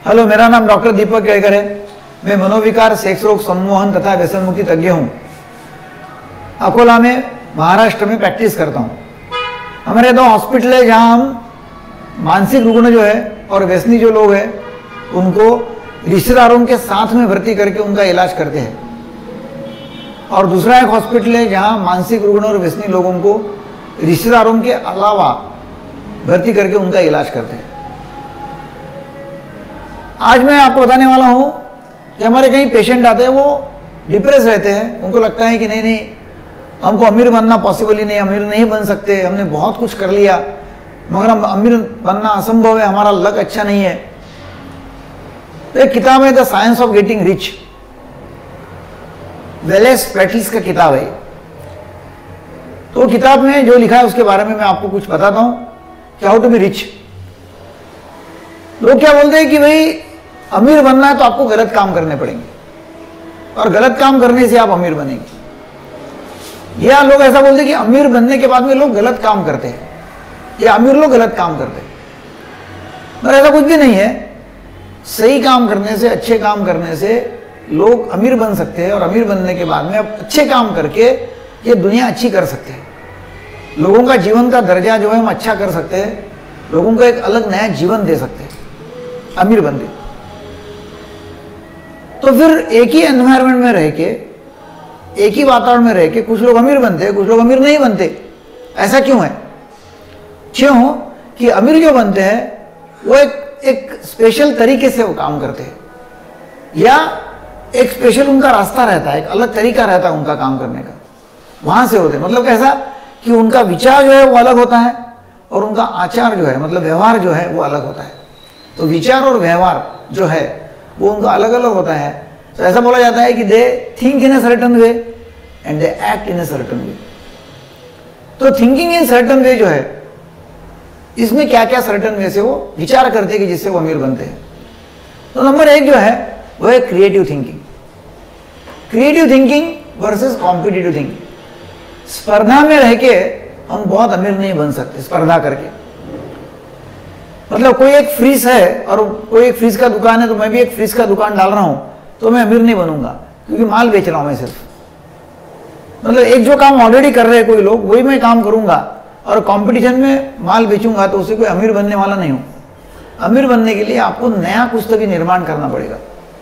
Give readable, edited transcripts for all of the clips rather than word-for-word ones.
Hello, मेरा नाम doctor दीपक केळकर है। मैं मनोविकार, सेक्स रोग, सम्मोहन तथा व्यसन मुक्ति तज्ञ हूँ। अकोला में, महाराष्ट्र में प्रैक्टिस करता हूँ। हमारे 2 हॉस्पिटल है जहाँ हम मानसिक रुग्ण जो है और व्यसनी जो लोग हैं उनको रिश्तेदारों के साथ में भर्ती करके उनका इलाज करते हैं, और दूसरा एक हॉस्पिटल है जहाँ मानसिक रुग्ण और व्यसनी लोगों को रिश्तेदारों के अलावा भर्ती करके उनका इलाज करते हैं। आज मैं आपको बताने वाला हूँ कि हमारे कई पेशेंट आते हैं, वो डिप्रेस रहते हैं। उनको लगता है कि नहीं, हमको अमीर बनना पॉसिबल ही नहीं, अमीर नहीं बन सकते, हमने बहुत कुछ कर लिया मगर हम अमीर बनना असंभव है, हमारा लक अच्छा नहीं है। तो एक किताब है the science of getting rich, Wallace पैटिस का किताब है। तो किताब में जो लिखा है उसके बारे में मैं आपको कुछ बताता हूं कि हाउ टू बी रिच। लोग क्या बोलते हैं कि भाई अमीर बनना है तो आपको गलत काम करने पड़ेंगे, और गलत काम करने से आप अमीर बनेंगे। या लोग ऐसा बोलते हैं कि अमीर बनने के बाद में लोग गलत काम करते हैं, या अमीर लोग गलत काम करते हैं। पर ऐसा कुछ भी नहीं है। सही काम करने से, अच्छे काम करने से लोग अमीर बन सकते हैं, और अमीर बनने के बाद में अब अच्छे काम करके ये दुनिया अच्छी कर सकते हैं। लोगों का जीवन का दर्जा जो है हम अच्छा कर सकते हैं, लोगों को एक अलग नया जीवन दे सकते हैं अमीर बन के। तो फिर एक ही एनवायरनमेंट में रह के, एक ही वातावरण में रह के कुछ लोग अमीर बनते हैं, कुछ लोग अमीर नहीं बनते। ऐसा क्यों है? क्यों कि अमीर जो बनते हैं वो एक स्पेशल तरीके से वो काम करते हैं, या एक स्पेशल उनका रास्ता रहता है, एक अलग तरीका रहता है उनका काम करने का, वहां से होते हैं। मतलब कैसा कि उनका विचार जो है वो अलग होता है, और उनका आचार जो है, मतलब व्यवहार जो है वो अलग होता है। तो विचार और व्यवहार जो है वो उनका अलग अलग होता है। तो ऐसा बोला जाता है कि they think in a certain way and they act in a certain way. तो थिंकिंग इन सर्टन वे जो है, इसमें क्या क्या सर्टन वे से वो विचार करते हैं कि जिससे वो अमीर बनते हैं। तो नंबर 1 जो है वो है creative thinking. Creative thinking versus competitive thinking. स्पर्धा में रह के हम बहुत अमीर नहीं बन सकते स्पर्धा करके। मतलब कोई एक फ्रिज है और कोई एक फ्रिज का दुकान है, तो मैं भी एक फ्रिज का दुकान डाल रहा हूं, तो मैं अमीर नहीं बनूंगा, क्योंकि माल बेच रहा हूं मैं सिर्फ। मतलब एक जो काम ऑलरेडी कर रहे हैं कोई लोग, वही मैं काम करूंगा, और कंपटीशन में माल बेचूंगा, तो उससे कोई अमीर बनने वाला नहीं हूं। अमीर बनने के लिए आपको नया कुछ तो भी निर्माण करना पड़ेगा।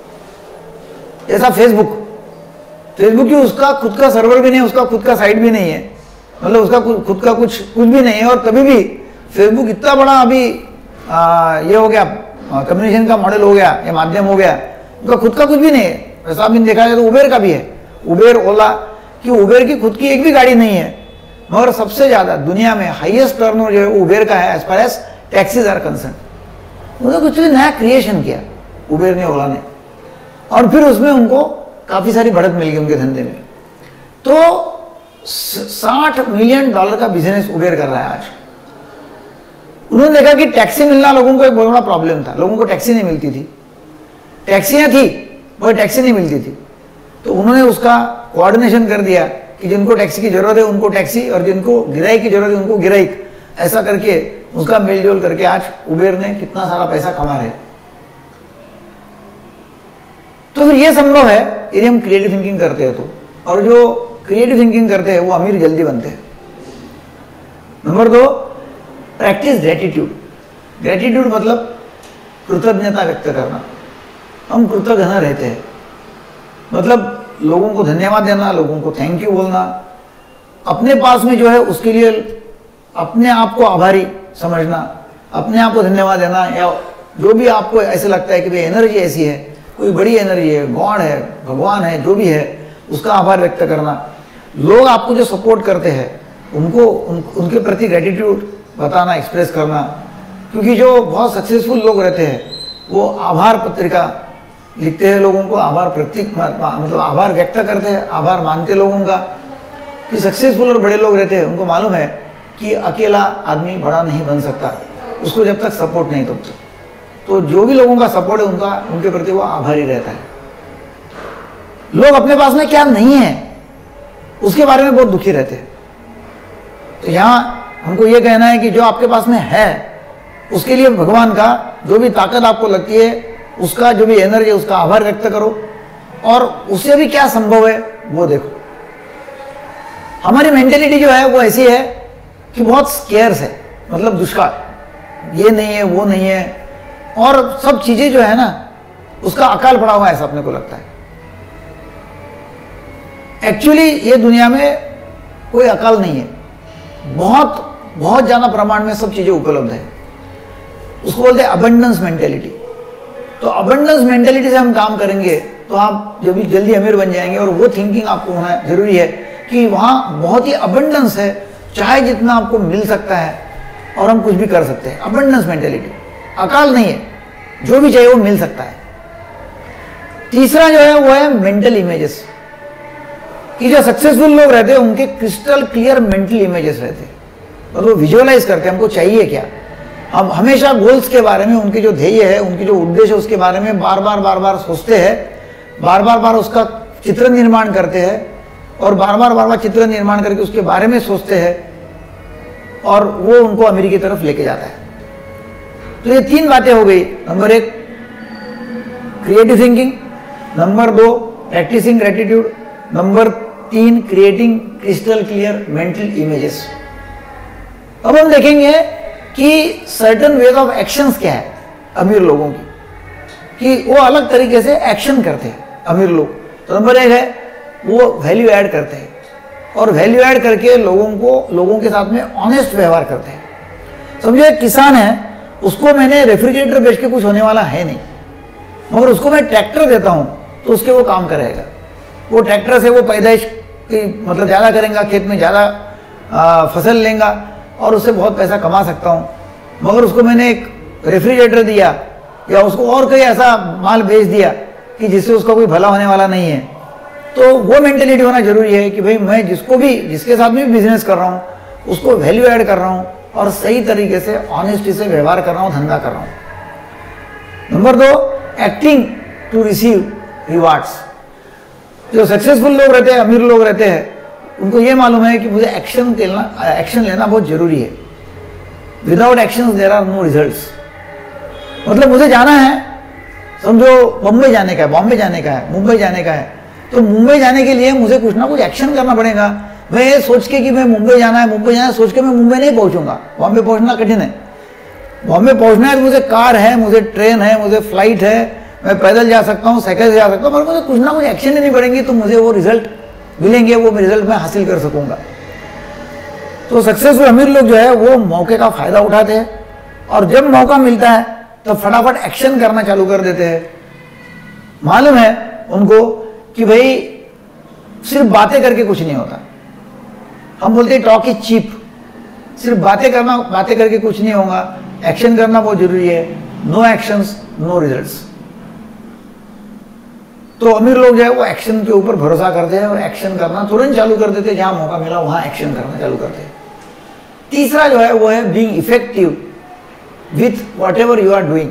जैसा फेसबुक की उसका खुद का सर्वर भी नहीं, उसका खुद का साइट भी नहीं है, मतलब उसका खुद का कुछ भी नहीं है, और तभी भी फेसबुक इतना बड़ा अभी ये हो गया, कम्युनिकेशन का मॉडल हो गया, ये माध्यम हो गया, उनका खुद का कुछ भी नहीं है। ऐसा आपने देखा जाए तो उबेर का भी है, उबेर, ओला, कि उबेर की खुद की एक भी गाड़ी नहीं है, मगर सबसे ज्यादा दुनिया में हाईएस्ट टर्नओवर जो है वो उबेर का है as far as taxis are concern. उन्होंने कुछ भी नया क्रिएशन किया उबेर ने, ओला ने, और फिर उसमें उनको काफी सारी बढ़त मिल गई उनके धंधे में। तो $60 मिलियन का बिजनेस उबेर कर रहा है आज। उन्होंने देखा कि टैक्सी मिलना लोगों को एक बहुत बड़ा प्रॉब्लम था, लोगों को टैक्सी नहीं मिलती थी। टैक्सियां थी पर टैक्सी नहीं मिलती थी। तो उन्होंने उसका कोऑर्डिनेशन कर दिया कि जिनको टैक्सी की जरूरत है उनको टैक्सी, और जिनको गिराई की जरूरत है उनको गिराई। ऐसा करके उसका मेलजोल करके आज उबेर ने कितना सारा पैसा कमा रहे। तो फिर ये संभव है यदि हम क्रिएटिव थिंकिंग करते हैं तो, और जो क्रिएटिव थिंकिंग करते हैं वो अमीर जल्दी बनते हैं। Number 2, practice gratitude. ग्रेटिट्यूड मतलब कृतज्ञता व्यक्त करना। हम कृतज्ञ रहते हैं, मतलब लोगों को धन्यवाद देना, लोगों को थैंक यू बोलना, अपने पास में जो है उसके लिए अपने आप को आभारी समझना, अपने आप को धन्यवाद देना, या जो भी आपको ऐसे लगता है कि भाई एनर्जी ऐसी है, कोई बड़ी एनर्जी है, गॉड है, भगवान है, जो भी है, उसका आभार व्यक्त करना। लोग आपको जो सपोर्ट करते हैं उनको उनके प्रति ग्रेटिट्यूड बताना, एक्सप्रेस करना। क्योंकि जो बहुत सक्सेसफुल लोग रहते हैं वो आभार पत्रिका लिखते हैं, लोगों को आभार प्रतीक, मतलब आभार व्यक्त करते हैं, आभार मानते लोगों का। कि सक्सेसफुल और बड़े लोग रहते हैं उनको मालूम है कि अकेला आदमी बड़ा नहीं बन सकता, उसको जब तक सपोर्ट नहीं तब तक। तो जो भी लोगों का सपोर्ट है उनके प्रति वो आभारी रहता है। लोग अपने पास में क्या नहीं है उसके बारे में बहुत दुखी रहते हैं। तो यहाँ हमको ये कहना है कि जो आपके पास में है उसके लिए भगवान का जो भी ताकत आपको लगती है उसका जो भी एनर्जी उसका आभार व्यक्त करो और उससे भी क्या संभव है वो देखो। हमारी मेंटेलिटी जो है वो ऐसी है कि बहुत स्केर्स है, मतलब दुष्काल, ये नहीं है वो नहीं है, और सब चीजें जो है ना उसका अकाल पड़ा हुआ है ऐसा अपने को लगता है। एक्चुअली ये दुनिया में कोई अकाल नहीं है, बहुत बहुत ज्यादा प्रमाण में सब चीजें उपलब्ध है। उसको बोलते हैं अबंडेंस मेंटेलिटी। तो अबंडेंस मेंटेलिटी से हम काम करेंगे तो आप जब भी जल्दी अमीर बन जाएंगे, और वो थिंकिंग आपको होना जरूरी है कि वहां बहुत ही अबंडेंस है, चाहे जितना आपको मिल सकता है और हम कुछ भी कर सकते हैं। अबंडेंस मेंटेलिटी, अकाल नहीं है, जो भी चाहिए वो मिल सकता है। तीसरा जो है वो है मेंटल इमेजेस, कि जो सक्सेसफुल लोग रहते हैं उनके क्रिस्टल क्लियर मेंटल इमेजेस रहते हैं, और वो विजुअलाइज करते हैं हमको चाहिए क्या। हम हमेशा गोल्स के बारे में, उनके जो ध्येय है, उनके जो उद्देश्य है उसके बारे में बार बार सोचते हैं, बार बार उसका चित्र निर्माण करते हैं, और बार बार चित्र निर्माण करके उसके बारे में सोचते हैं, और वो उनको अमीरी की तरफ लेके जाता है। तो ये तीन बातें हो गई। Number 1 creative thinking, number 2 practising gratitude, number 3 creating crystal clear mental images. अब हम देखेंगे कि सर्टेन वेज ऑफ एक्शंस क्या है अमीर लोगों की, कि वो अलग तरीके से एक्शन करते हैं अमीर लोग। तो नंबर 1 है वो वैल्यू ऐड करते हैं, और वैल्यू ऐड करके लोगों के साथ में ऑनेस्ट व्यवहार करते हैं। समझो एक किसान है, उसको मैंने रेफ्रिजरेटर बेच के कुछ होने वाला है नहीं, मगर उसको मैं ट्रैक्टर देता हूं तो उसके वो काम करेगा। वो ट्रैक्टर से वो पैदाइश की मतलब ज़्यादा करेगा, खेत में ज़्यादा फसल लेगा और उससे बहुत पैसा कमा सकता हूँ। मगर उसको मैंने एक रेफ्रिजरेटर दिया या उसको और कोई ऐसा माल बेच दिया कि जिससे उसका कोई भला होने वाला नहीं है, तो वो मेंटेलिटी होना जरूरी है कि भाई मैं जिसके साथ में बिजनेस कर रहा हूँ उसको वैल्यू ऐड कर रहा हूँ और सही तरीके से ऑनेस्टी से व्यवहार कर रहा हूँ, धंधा कर रहा हूँ। Number 2 acting to receive rewards. जो सक्सेसफुल लोग रहते हैं, अमीर लोग रहते हैं, उनको ये मालूम है कि मुझे एक्शन लेना बहुत जरूरी है। Without action there are no results. मतलब मुझे जाना है, समझो बम्बई जाने का है, बॉम्बे जाने का है, मुंबई जाने का है, तो मुंबई जाने के लिए मुझे कुछ ना कुछ एक्शन करना पड़ेगा। मैं ये सोच के कि मैं मुंबई जाना है सोच के मैं मुंबई नहीं पहुंचूंगा। बॉम्बे पहुंचना कठिन है। बॉम्बे पहुंचना है तो मुझे कार है, मुझे ट्रेन है, मुझे फ्लाइट है, मैं पैदल जा सकता हूँ, साइकिल से जा सकता हूँ, मगर मुझे कुछ ना कुछ एक्शन लेनी पड़ेंगी तो मुझे वो रिजल्ट मिलेंगे, वो रिजल्ट मैं हासिल कर सकूंगा। तो सक्सेसफुल अमीर लोग जो है वो मौके का फायदा उठाते हैं, और जब मौका मिलता है तो फटाफट एक्शन करना चालू कर देते हैं। मालूम है उनको कि भाई सिर्फ बातें करके कुछ नहीं होता। हम बोलते हैं टॉक इज चीप। सिर्फ बातें करके कुछ नहीं होगा, एक्शन करना बहुत जरूरी है। No actions no results. तो अमीर लोग जो है वो एक्शन के ऊपर भरोसा करते हैं और एक्शन करना तुरंत चालू कर देते हैं। जहां मौका मिला वहां एक्शन करना चालू करते हैं। तीसरा जो है वो है being effective with whatever you are doing.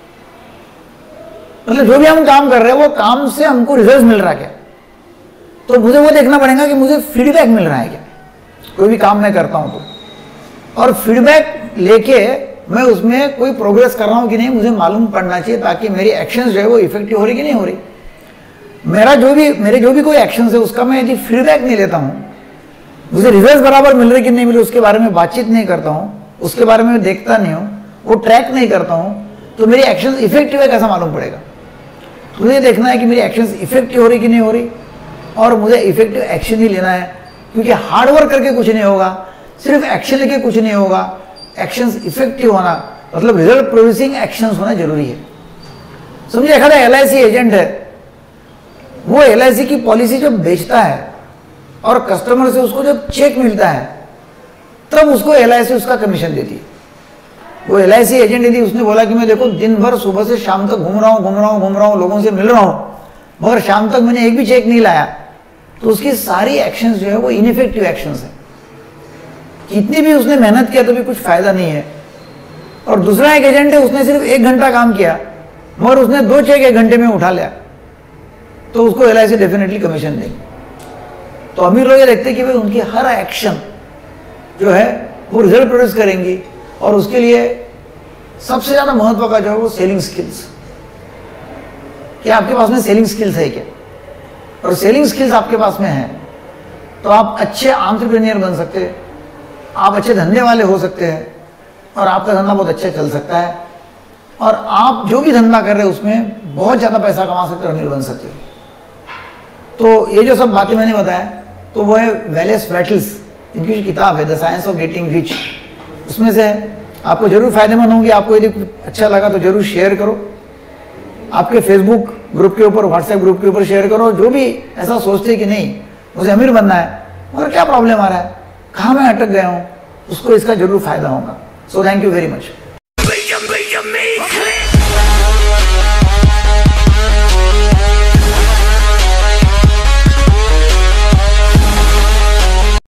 मतलब जो भी हम काम कर रहे हैं वो काम से हमको रिजल्ट मिल रहा है क्या, तो मुझे वो देखना पड़ेगा कि मुझे फीडबैक मिल रहा है क्या, कोई भी काम मैं करता हूं तो। और फीडबैक लेके मैं उसमें कोई प्रोग्रेस कर रहा हूं कि नहीं मुझे मालूम पड़ना चाहिए, ताकि मेरी एक्शंस जो है वो इफेक्टिव हो रही कि नहीं हो रही। मेरे जो भी कोई एक्शंस है उसका मैं यदि फीडबैक नहीं लेता हूं, मुझे रिजल्ट बराबर मिल रहे कि नहीं मिल रहे उसके बारे में बातचीत नहीं करता हूं, उसके बारे में देखता नहीं हूं, वो ट्रैक नहीं करता हूं, तो मेरी एक्शंस इफेक्टिव है कैसा मालूम पड़ेगा। तो मुझे देखना है कि मेरी एक्शंस इफेक्टिव हो रही कि नहीं हो रही, और मुझे इफेक्टिव एक्शन ही लेना है। क्योंकि हार्ड वर्क करके कुछ नहीं होगा, सिर्फ एक्शन लेके कुछ नहीं होगा। एक्शंस इफेक्टिव होना मतलब रिजल्ट प्रोड्यूसिंग एक्शंस होना जरूरी है। समझिए एखादा LIC एजेंट है, वो LIC की पॉलिसी जब बेचता है और कस्टमर से उसको जब चेक मिलता है तब उसको LIC उसका कमीशन देती है। वो LIC एजेंट यदि उसने बोला कि मैं देखो दिन भर सुबह से शाम तक घूम रहा हूँ, लोगों से मिल रहा हूँ, मगर शाम तक मैंने एक भी चेक नहीं लाया, तो उसकी सारी एक्शंस जो है वो इनइफेक्टिव एक्शंस है। कितनी भी उसने मेहनत किया तो भी कुछ फायदा नहीं है। और दूसरा एक एजेंट है, उसने सिर्फ 1 घंटा काम किया मगर उसने 2 चेक 1 घंटे में उठा लिया, तो उसको LIC डेफिनेटली कमीशन देगी। तो अमीर लोग ये देखते हैं कि भाई उनकी हर एक्शन जो है वो रिजल्ट प्रोड्यूस करेंगी, और उसके लिए सबसे ज्यादा महत्व का जो है वो सेलिंग स्किल्स। कि आपके पास में सेलिंग स्किल्स है क्या, और सेलिंग स्किल्स आपके पास में है तो आप अच्छे एंटरप्रेन्योर बन सकते हैं, आप अच्छे धंधे वाले हो सकते हैं और आपका धंधा बहुत अच्छा चल सकता है और आप जो भी धंधा कर रहे हैं उसमें बहुत ज़्यादा पैसा कमा सकते हो, अमीर बन सकते हो। तो ये जो सब बातें मैंने बताया तो वो है वेलेस बैटल्स, इनकी जो किताब है the science of getting rich, उसमें से आपको जरूर फायदेमंद होंगे। आपको यदि अच्छा लगा तो जरूर शेयर करो, आपके फेसबुक ग्रुप के ऊपर, व्हाट्सएप ग्रुप के ऊपर शेयर करो। जो भी ऐसा सोचते हैं कि नहीं मुझे अमीर बनना है मगर क्या प्रॉब्लम आ रहा है, कहाँ मैं अटक गया हूँ, उसको इसका जरूर फायदा होगा। So thank you very much.